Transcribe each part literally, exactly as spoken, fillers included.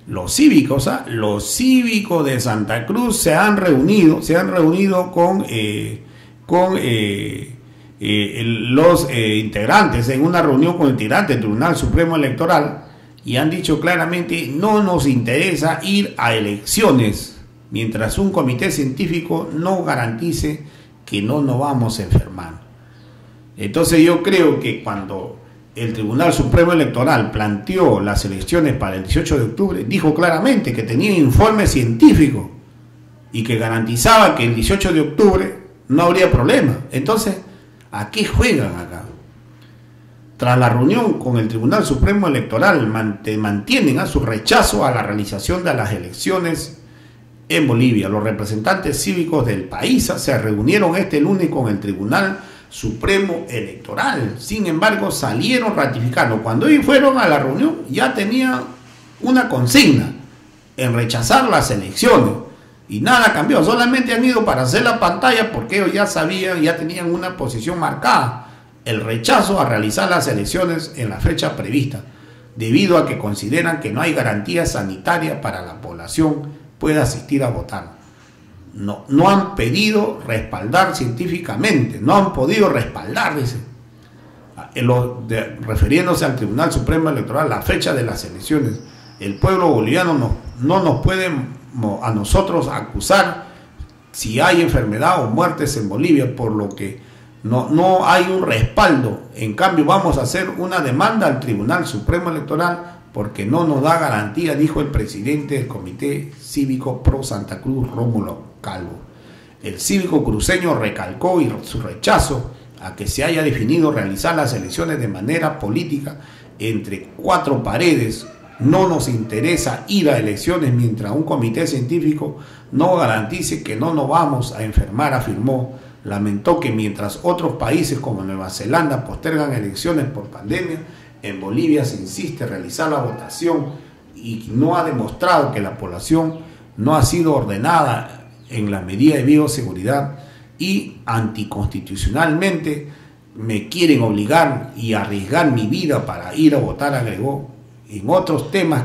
Los cívicos, ¿ah? los cívicos de Santa Cruz se han reunido, se han reunido con, eh, con eh, eh, el, los eh, integrantes, en una reunión con el integrante del Tribunal Supremo Electoral, y han dicho claramente: no nos interesa ir a elecciones mientras un comité científico no garantice que no nos vamos a enfermar. Entonces yo creo que cuando el Tribunal Supremo Electoral planteó las elecciones para el dieciocho de octubre, dijo claramente que tenía informe científico y que garantizaba que el dieciocho de octubre no habría problema. Entonces, ¿a qué juegan acá? Tras la reunión con el Tribunal Supremo Electoral, mantienen a su rechazo a la realización de las elecciones en Bolivia. Los representantes cívicos del país se reunieron este lunes con el Tribunal Supremo Electoral. Sin embargo, salieron ratificando. Cuando ellos fueron a la reunión, ya tenían una consigna en rechazar las elecciones y nada cambió. Solamente han ido para hacer la pantalla porque ellos ya sabían, ya tenían una posición marcada: el rechazo a realizar las elecciones en la fecha prevista, debido a que consideran que no hay garantía sanitaria para la población pueda asistir a votar. No, no han pedido respaldar científicamente, no han podido respaldar, dice, en lo de, refiriéndose al Tribunal Supremo Electoral, la fecha de las elecciones. El pueblo boliviano no, no nos puede a nosotros acusar si hay enfermedad o muertes en Bolivia, por lo que no, no hay un respaldo. En cambio, vamos a hacer una demanda al Tribunal Supremo Electoral porque no nos da garantía, dijo el presidente del Comité Cívico Pro Santa Cruz, Rómulo Calvo. El cívico cruceño recalcó su rechazo a que se haya definido realizar las elecciones de manera política entre cuatro paredes. No nos interesa ir a elecciones mientras un comité científico no garantice que no nos vamos a enfermar, afirmó. Lamentó que mientras otros países como Nueva Zelanda postergan elecciones por pandemia, en Bolivia se insiste en realizar la votación y no ha demostrado que la población no ha sido ordenada en la medida de bioseguridad y anticonstitucionalmente me quieren obligar y arriesgar mi vida para ir a votar, agregó. En otros temas,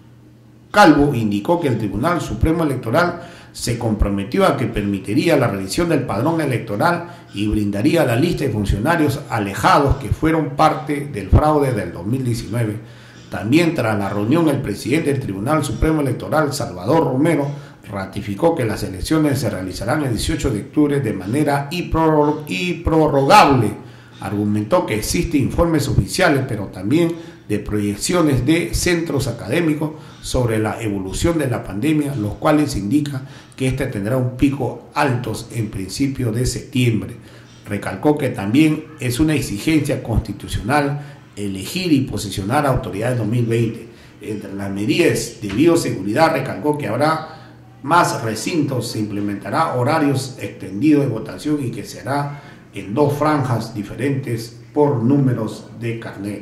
Calvo indicó que el Tribunal Supremo Electoral se comprometió a que permitiría la revisión del padrón electoral y brindaría la lista de funcionarios alejados que fueron parte del fraude del dos mil diecinueve. También tras la reunión, el presidente del Tribunal Supremo Electoral, Salvador Romero, ratificó que las elecciones se realizarán el dieciocho de octubre de manera improrrogable. Argumentó que existen informes oficiales, pero también de proyecciones de centros académicos sobre la evolución de la pandemia, los cuales indican que ésta tendrá un pico altos en principio de septiembre. Recalcó que también es una exigencia constitucional elegir y posicionar a autoridades dos mil veinte. Entre las medidas de bioseguridad, recalcó que habrá más recintos, se implementará horarios extendidos de votación y que será en dos franjas diferentes por números de carnet.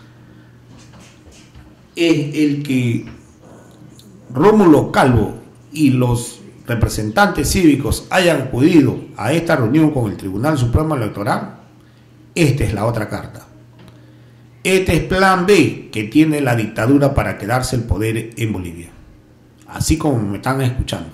Es el que Rómulo Calvo y los representantes cívicos hayan acudido a esta reunión con el Tribunal Supremo Electoral. Esta es la otra carta. Este es plan B que tiene la dictadura para quedarse el poder en Bolivia. Así como me están escuchando.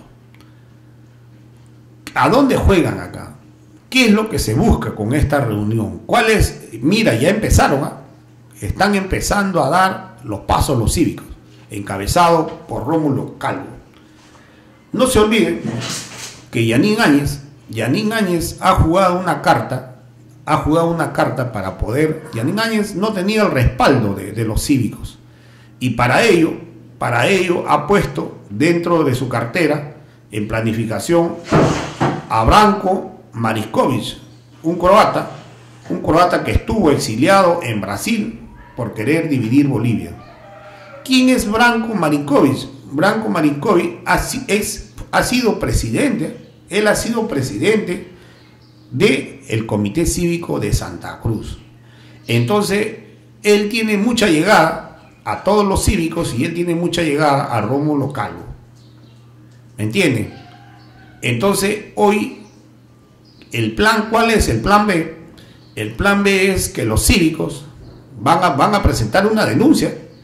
¿A dónde juegan acá? ¿Qué es lo que se busca con esta reunión? ¿Cuál es? Mira, ya empezaron, ¿eh? Están empezando a dar los pasos los cívicos, encabezado por Rómulo Calvo. No se olviden que Yanín Áñez, Yanín Áñez ha jugado una carta, ha jugado una carta para poder. Yanín Áñez no tenía el respaldo de, de los cívicos y para ello, para ello ha puesto dentro de su cartera en planificación a Branko Marinković, un croata, un croata que estuvo exiliado en Brasil por querer dividir Bolivia. ¿Quién es Branko Marinković? Branko Marinković ha, es, ha sido presidente, él ha sido presidente del Comité Cívico de Santa Cruz. Entonces, él tiene mucha llegada a todos los cívicos y él tiene mucha llegada a Rómulo Calvo. ¿Me entienden? Entonces, hoy, el plan, ¿cuál es el plan B? El plan B es que los cívicos van a, van a presentar una denuncia,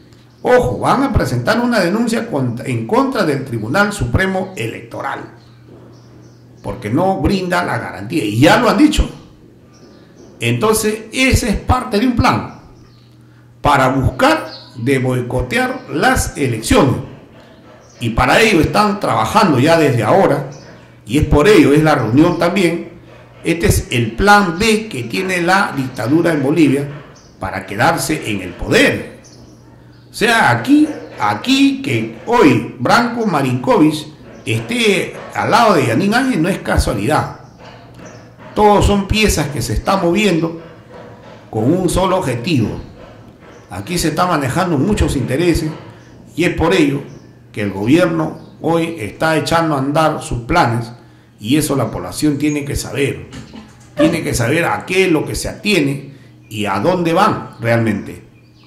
Ojo, van a presentar una denuncia contra, en contra del Tribunal Supremo Electoral, porque no brinda la garantía, y ya lo han dicho. Entonces, ese es parte de un plan para buscar de boicotear las elecciones, y para ello están trabajando ya desde ahora, y es por ello, es la reunión también. Este es el plan B que tiene la dictadura en Bolivia para quedarse en el poder. O sea, aquí, aquí que hoy Branko Marinkovic esté al lado de Jeanine Áñez no es casualidad. Todos son piezas que se están moviendo con un solo objetivo. Aquí se están manejando muchos intereses, y es por ello que el gobierno hoy está echando a andar sus planes, y eso la población tiene que saber. Tiene que saber a qué es lo que se atiene y a dónde van realmente.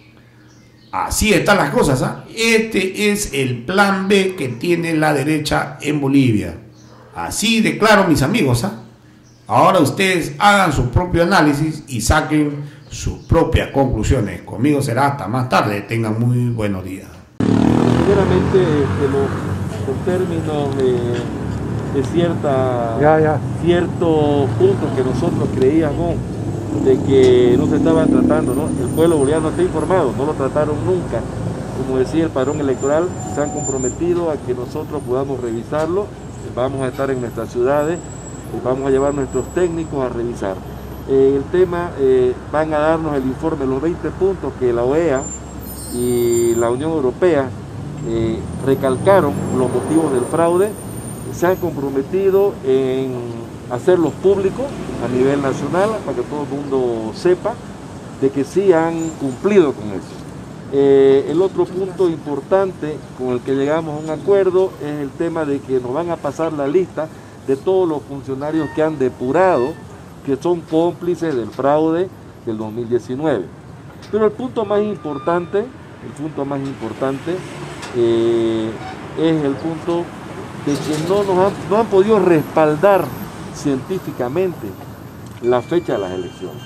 Así están las cosas, ¿eh? Este es el plan B que tiene la derecha en Bolivia. Así de claro, mis amigos, ¿eh? Ahora ustedes hagan su propio análisis y saquen sus propias conclusiones. Conmigo será hasta más tarde. Tengan muy buenos días. Sinceramente, de los, los términos de, de cierta, ya, ya. ciertos puntos que nosotros creíamos de que no se estaban tratando, ¿no? El pueblo boliviano está informado, no lo trataron nunca. Como decía el padrón electoral, se han comprometido a que nosotros podamos revisarlo. Vamos a estar en nuestras ciudades, vamos a llevar nuestros técnicos a revisar. Eh, el tema, eh, van a darnos el informe, los veinte puntos que la O E A y la Unión Europea eh, recalcaron los motivos del fraude, se han comprometido en hacerlos públicos a nivel nacional para que todo el mundo sepa de que sí han cumplido con eso. Eh, el otro punto importante con el que llegamos a un acuerdo es el tema de que nos van a pasar la lista de todos los funcionarios que han depurado, que son cómplices del fraude del dos mil diecinueve. Pero el punto más importante, el punto más importante eh, es el punto de que no, nos han, no han podido respaldar científicamente la fecha de las elecciones.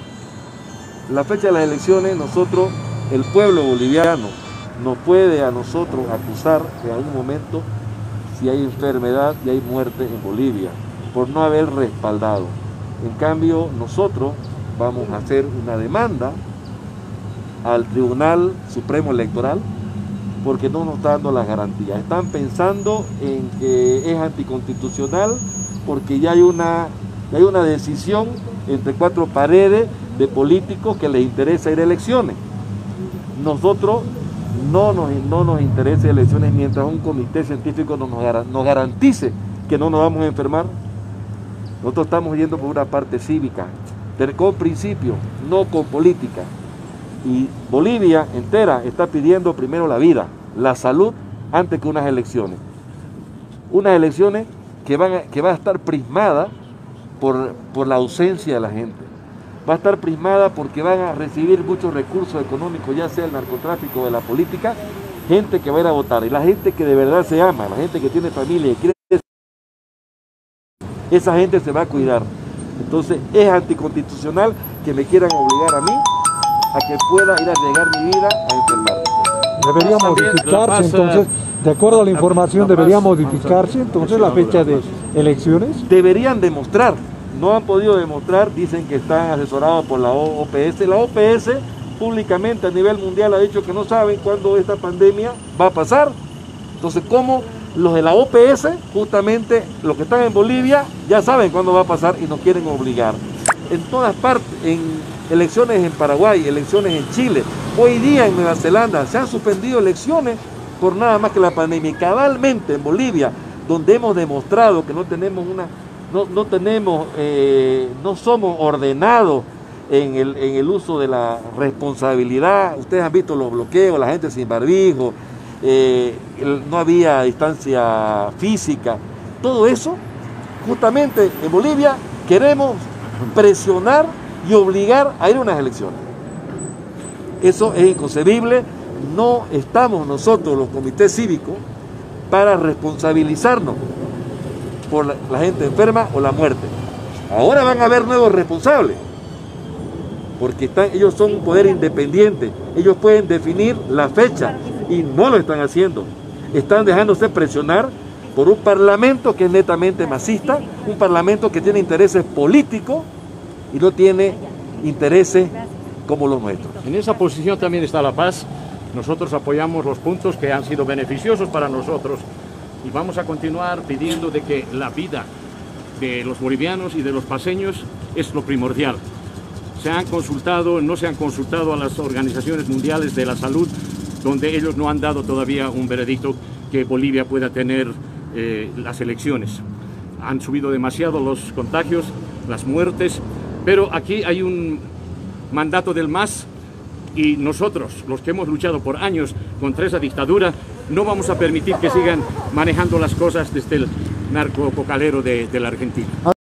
La fecha de las elecciones, nosotros, el pueblo boliviano, nos puede a nosotros acusar en algún momento si hay enfermedad y hay muerte en Bolivia, por no haber respaldado. En cambio, nosotros vamos a hacer una demanda al Tribunal Supremo Electoral porque no nos está dando las garantías. Están pensando en que es anticonstitucional porque ya hay una, ya hay una decisión entre cuatro paredes de políticos que les interesa ir a elecciones. Nosotros no nos, no nos interesa elecciones mientras un comité científico nos, nos garantice que no nos vamos a enfermar. Nosotros estamos yendo por una parte cívica, con principio, no con política. Y Bolivia entera está pidiendo primero la vida, la salud, antes que unas elecciones. Unas elecciones que van a, que va a estar prismada por, por la ausencia de la gente. Va a estar prismada porque van a recibir muchos recursos económicos, ya sea el narcotráfico o de la política, gente que va a ir a votar. Y la gente que de verdad se ama, la gente que tiene familia y quiere, esa gente se va a cuidar. Entonces es anticonstitucional que me quieran obligar a mí a que pueda ir a arriesgar mi vida a enfermar. Debería modificarse entonces, de acuerdo a la información, debería modificarse entonces la fecha de elecciones. Deberían demostrar, no han podido demostrar, dicen que están asesorados por la O P S. La O P S públicamente a nivel mundial ha dicho que no saben cuándo esta pandemia va a pasar. Entonces, ¿cómo los de la O P S, justamente los que están en Bolivia, ya saben cuándo va a pasar y nos quieren obligar? En todas partes, en elecciones en Paraguay, elecciones en Chile, hoy día en Nueva Zelanda se han suspendido elecciones por nada más que la pandemia. Y cabalmente en Bolivia, donde hemos demostrado que no tenemos una, no, no tenemos, eh, no somos ordenados en el, en el uso de la responsabilidad. Ustedes han visto los bloqueos, la gente sin barbijo, eh, el, no había distancia física. Todo eso, justamente en Bolivia queremos presionar y obligar a ir a unas elecciones. Eso es inconcebible. No estamos nosotros, los comités cívicos, para responsabilizarnos por la, la gente enferma o la muerte. Ahora van a haber nuevos responsables, porque están, ellos son un poder independiente. Ellos pueden definir la fecha y no lo están haciendo. Están dejándose presionar por un parlamento que es netamente masista, un parlamento que tiene intereses políticos y no tiene intereses como los nuestros. En esa posición también está La Paz. Nosotros apoyamos los puntos que han sido beneficiosos para nosotros y vamos a continuar pidiendo de que la vida de los bolivianos y de los paceños es lo primordial. Se han consultado, no se han consultado a las organizaciones mundiales de la salud, donde ellos no han dado todavía un veredicto que Bolivia pueda tener eh, las elecciones. Han subido demasiado los contagios, las muertes, pero aquí hay un mandato del M A S y nosotros, los que hemos luchado por años contra esa dictadura, no vamos a permitir que sigan manejando las cosas desde el narcococalero de, de la Argentina.